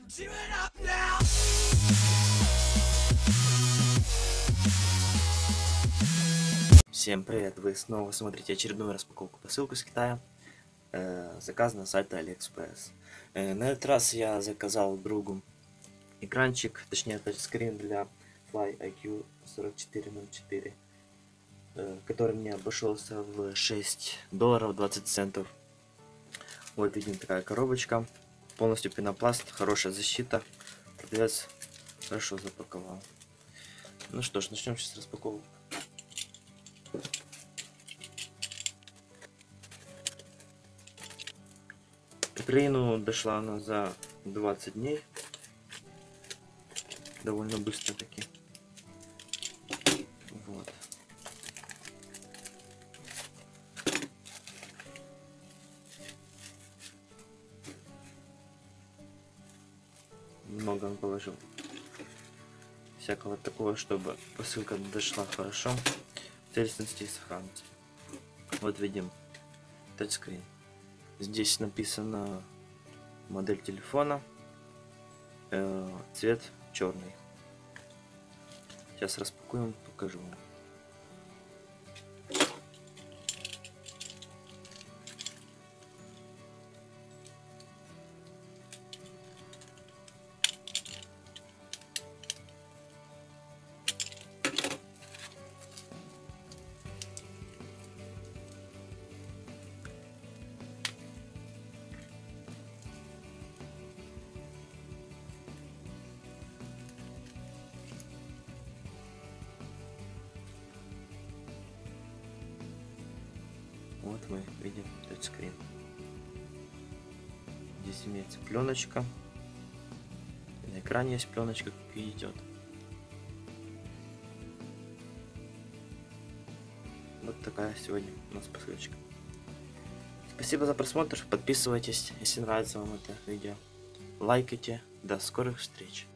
Всем привет! Вы снова смотрите очередную распаковку посылку с Китая. Заказ на сайте AliExpress. На этот раз я заказал другу экранчик, точнее тачскрин для FlyIQ 4404, который мне обошелся в $6 20 центов. Вот видим, такая коробочка, полностью пенопласт, хорошая защита, продавец хорошо запаковал. Ну что ж, начнем сейчас распаковку. В Украину дошла она за 20 дней, довольно быстро таки. Вот. Много он положил всякого такого, чтобы посылка дошла хорошо, целостности и сохранности. Вот видим тачскрин. Здесь написано модель телефона, цвет черный. Сейчас распакуем, покажу вам. Вот мы видим тачскрин. Здесь имеется пленочка. На экране есть пленочка, как и идет. Вот такая сегодня у нас посылочка. Спасибо за просмотр. Подписывайтесь, если нравится вам это видео. Лайкайте. До скорых встреч.